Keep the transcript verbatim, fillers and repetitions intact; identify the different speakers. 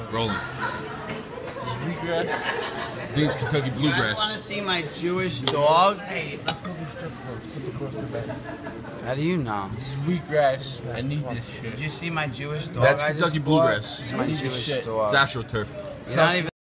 Speaker 1: Rolling.
Speaker 2: Wheatgrass.
Speaker 1: I think it's Kentucky bluegrass.
Speaker 3: You guys want to see my Jewish dog?
Speaker 2: Hey, let's go do strip clubs. Put the cross in the back.
Speaker 3: How do you know?
Speaker 2: This is wheatgrass. I need this shit.
Speaker 3: Did you see my Jewish dog?
Speaker 1: That's
Speaker 3: I
Speaker 1: Kentucky
Speaker 3: just bought?
Speaker 1: bluegrass.
Speaker 3: It's my
Speaker 1: I need this
Speaker 3: Jewish
Speaker 1: shit.
Speaker 3: dog.
Speaker 1: It's AstroTurf.
Speaker 3: You're not even